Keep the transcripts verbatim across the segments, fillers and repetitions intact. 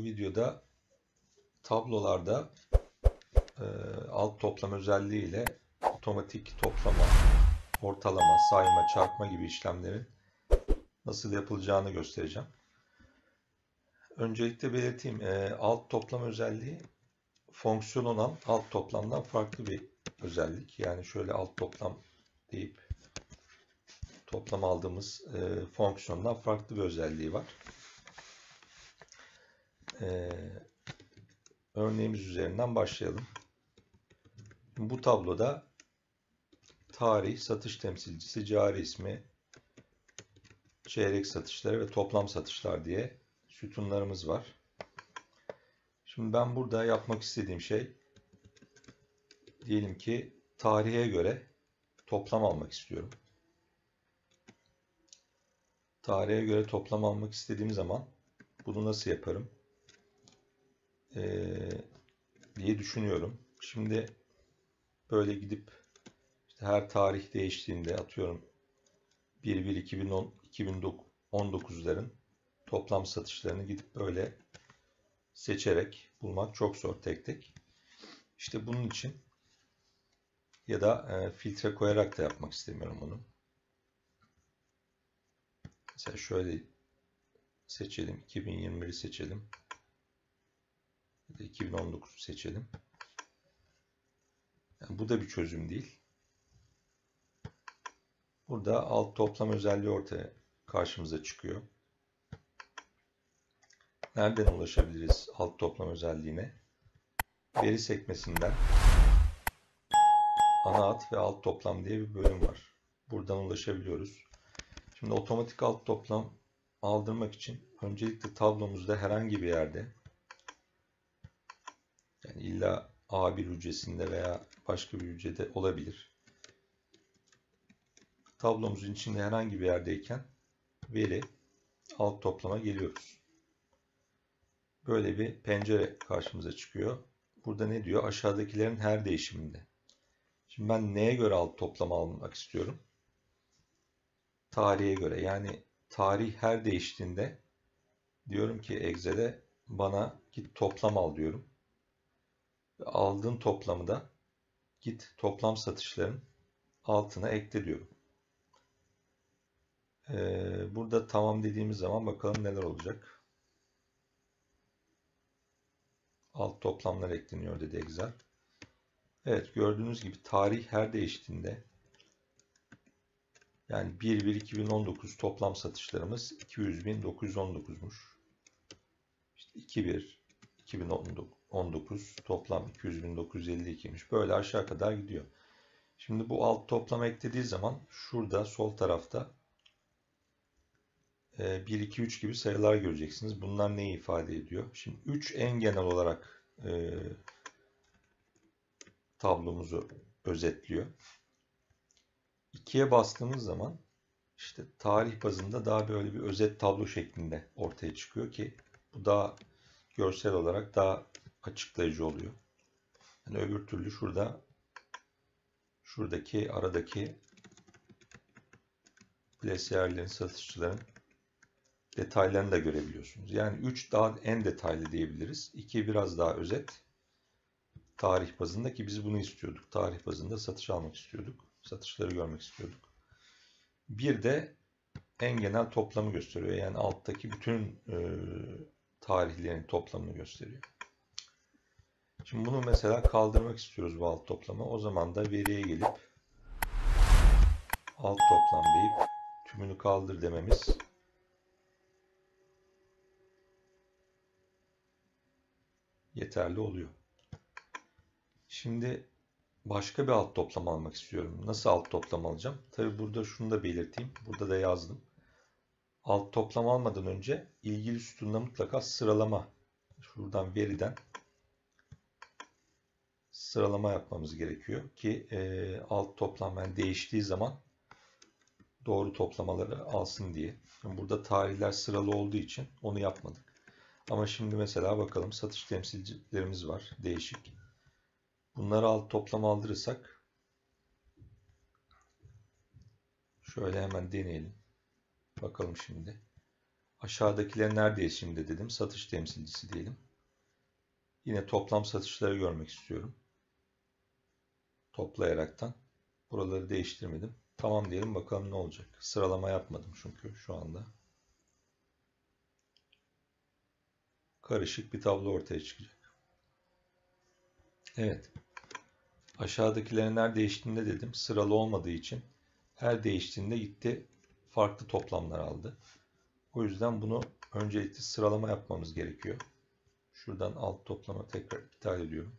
Bu videoda tablolarda e, alt toplam özelliği ile otomatik toplama, ortalama, sayma, çarpma gibi işlemlerin nasıl yapılacağını göstereceğim. Öncelikle belirteyim, e, alt toplam özelliği fonksiyon olan alt toplamdan farklı bir özellik. Yani şöyle alt toplam deyip toplam aldığımız e, fonksiyondan farklı bir özelliği var. E, örneğimiz üzerinden başlayalım. Bu tabloda tarih, satış temsilcisi, cari ismi, çeyrek satışları ve toplam satışlar diye sütunlarımız var. Şimdi ben burada yapmak istediğim şey, diyelim ki tarihe göre toplam almak istiyorum. Tarihe göre toplam almak istediğim zaman bunu nasıl yaparım ee, diye düşünüyorum. Şimdi böyle gidip işte her tarih değiştiğinde, atıyorum bir bir iki bin on iki bin on dokuzların toplam satışlarını gidip böyle seçerek bulmak çok zor tek tek. İşte bunun için ya da e, filtre koyarak da yapmak istemiyorum bunu. Mesela şöyle seçelim. iki bin yirmi biri seçelim. Ya da iki bin on dokuzu seçelim. Yani bu da bir çözüm değil. Burada alt toplam özelliği ortaya karşımıza çıkıyor. Nereden ulaşabiliriz alt toplam özelliğine? Veri sekmesinden ana hat ve alt toplam diye bir bölüm var. Buradan ulaşabiliyoruz. Şimdi otomatik alt toplam aldırmak için öncelikle tablomuzda herhangi bir yerde, yani illa A bir hücresinde veya başka bir hücrede olabilir. Tablomuzun içinde herhangi bir yerdeyken veri alt toplama geliyoruz. Böyle bir pencere karşımıza çıkıyor. Burada ne diyor? Aşağıdakilerin her değişiminde. Şimdi ben neye göre alt toplama almak istiyorum? Tarihe göre. Yani tarih her değiştiğinde diyorum ki Excel'e bana git toplam al diyorum. Aldığın toplamı da git toplam satışların altına ekle diyorum. Ee, burada tamam dediğimiz zaman bakalım neler olacak. Alt toplamlar ekleniyor dedi Excel. Evet, gördüğünüz gibi tarih her değiştiğinde, yani bir bir iki bin on dokuz toplam satışlarımız iki yüz bin dokuz yüz on dokuzmuş. İşte iki bir iki bin on dokuz toplam iki yüz bin dokuz yüz elli ikiymiş. Böyle aşağı kadar gidiyor. Şimdi bu alt toplam eklediği zaman şurada sol tarafta bir, iki, üç gibi sayılar göreceksiniz. Bunlar neyi ifade ediyor? Şimdi üç en genel olarak e, tablomuzu özetliyor. ikiye bastığımız zaman işte tarih bazında daha böyle bir özet tablo şeklinde ortaya çıkıyor ki bu daha görsel olarak daha açıklayıcı oluyor. Yani öbür türlü şurada şuradaki aradaki plesiyerlerin, satışçıların detaylarını da görebiliyorsunuz. Yani üç daha en detaylı diyebiliriz. iki biraz daha özet. Tarih bazında, ki biz bunu istiyorduk. Tarih bazında satış almak istiyorduk. Satışları görmek istiyorduk. Bir de en genel toplamı gösteriyor. Yani alttaki bütün e, tarihlerin toplamını gösteriyor. Şimdi bunu mesela kaldırmak istiyoruz bu alt toplamı. O zaman da veriye gelip alt toplam deyip tümünü kaldır dememiz yeterli oluyor. Şimdi başka bir alt toplam almak istiyorum. Nasıl alt toplam alacağım? Tabi burada şunu da belirteyim. Burada da yazdım. Alt toplam almadan önce ilgili sütunda mutlaka sıralama, şuradan veriden sıralama yapmamız gerekiyor ki e, alt toplam yani değiştiği zaman doğru toplamaları alsın diye. Şimdi burada tarihler sıralı olduğu için onu yapmadık. Ama şimdi mesela bakalım, satış temsilcilerimiz var değişik. Bunları alt toplam aldırırsak şöyle hemen deneyelim. Bakalım şimdi. Aşağıdakiler neredeyiz şimdi dedim. Satış temsilcisi diyelim. Yine toplam satışları görmek istiyorum. Toplayaraktan. Buraları değiştirmedim. Tamam diyelim, bakalım ne olacak. Sıralama yapmadım çünkü şu anda. Karışık bir tablo ortaya çıkacak. Evet. Aşağıdakilerin her değiştiğinde dedim. Sıralı olmadığı için her değiştiğinde gitti farklı toplamlar aldı. O yüzden bunu öncelikle sıralama yapmamız gerekiyor. Şuradan alt toplama tekrar iptal ediyorum.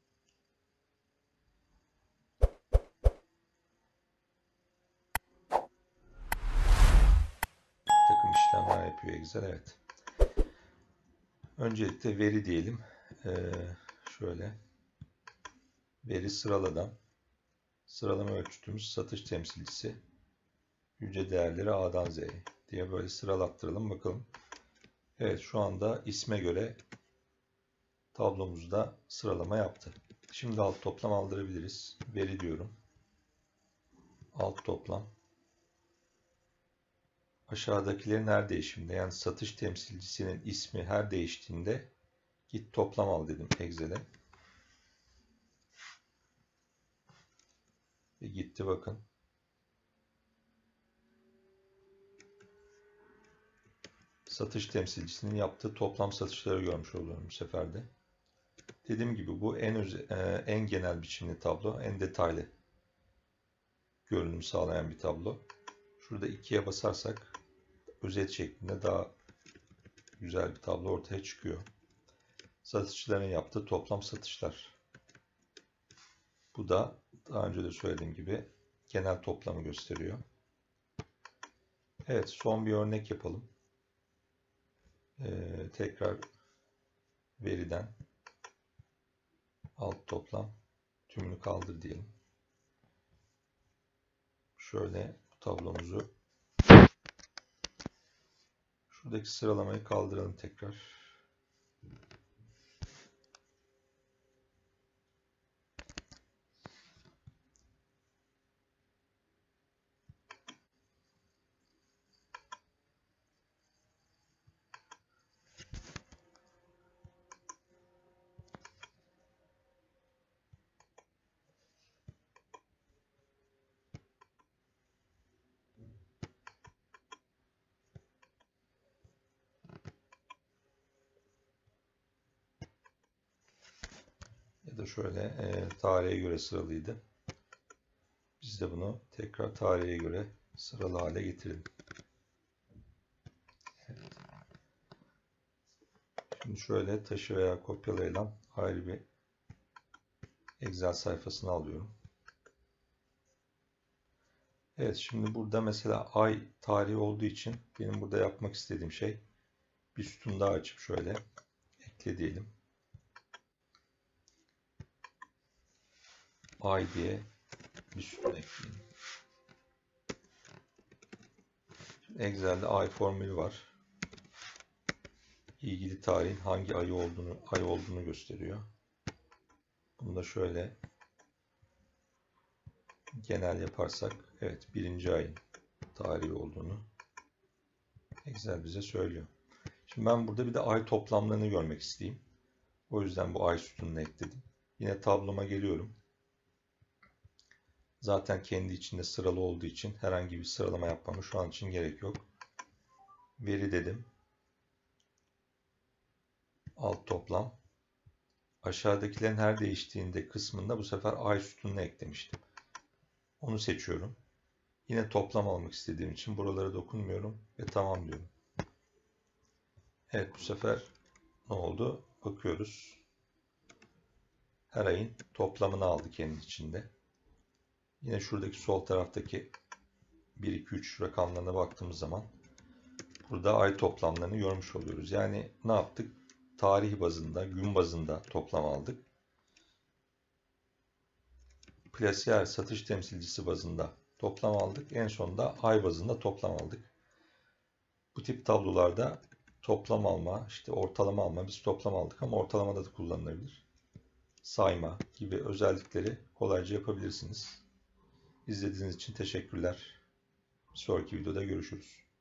Takım işlemler yapıyor Excel. Evet. Öncelikle veri diyelim. Ee, şöyle. Veri sıraladan. Sıralama ölçütümüz satış temsilcisi. Yüce değerleri A'dan Z'ye diye böyle sıralattıralım bakalım. Evet, şu anda isme göre tablomuzda sıralama yaptı. Şimdi alt toplam aldırabiliriz. Veri diyorum. Alt toplam. Aşağıdakilerin her değişiminde, yani satış temsilcisinin ismi her değiştiğinde git toplam al dedim Excel'e. Ve gitti bakın. Satış temsilcisinin yaptığı toplam satışları görmüş oluyorum bu sefer de. Dediğim gibi bu en öze, en genel biçimli tablo, en detaylı görünüm sağlayan bir tablo. Şurada ikiye basarsak özet şeklinde daha güzel bir tablo ortaya çıkıyor. Satışçıların yaptığı toplam satışlar. Bu da daha önce de söylediğim gibi genel toplamı gösteriyor. Evet, son bir örnek yapalım. Ee, tekrar veriden alt toplam tümünü kaldır diyelim. Şöyle bu tablomuzu, şuradaki sıralamayı kaldıralım tekrar. Ya da şöyle e, tarihe göre sıralıydı. Biz de bunu tekrar tarihe göre sıralı hale getirelim. Evet. Şimdi şöyle taşı veya kopyalayalım. Ayrı bir Excel sayfasına alıyorum. Evet, şimdi burada mesela ay tarihi olduğu için benim burada yapmak istediğim şey bir sütun daha açıp şöyle ekle diyelim. Ay diye bir sütun ekleyelim. Excel'de ay formülü var. İlgili tarihin hangi ayı olduğunu, ay olduğunu gösteriyor. Bunu da şöyle genel yaparsak, evet, birinci ayın tarihi olduğunu Excel bize söylüyor. Şimdi ben burada bir de ay toplamlarını görmek isteyeyim. O yüzden bu ay sütununu ekledim. Yine tabloma geliyorum. Zaten kendi içinde sıralı olduğu için herhangi bir sıralama yapmama şu an için gerek yok. Veri dedim. Alt toplam. Aşağıdakilerin her değiştiğinde kısmında bu sefer ay sütununu eklemiştim. Onu seçiyorum. Yine toplam almak istediğim için buralara dokunmuyorum ve tamam diyorum. Evet, bu sefer ne oldu? Bakıyoruz. Her ayın toplamını aldı kendi içinde. Yine şuradaki sol taraftaki bir, iki, üç rakamlarına baktığımız zaman burada ay toplamlarını görmüş oluyoruz. Yani ne yaptık? Tarih bazında, gün bazında toplam aldık. Plasiyer satış temsilcisi bazında toplam aldık. En sonunda ay bazında toplam aldık. Bu tip tablolarda toplam alma, işte ortalama alma, biz toplam aldık ama ortalamada da kullanılabilir. Sayma gibi özellikleri kolayca yapabilirsiniz. İzlediğiniz için teşekkürler. Bir sonraki videoda görüşürüz.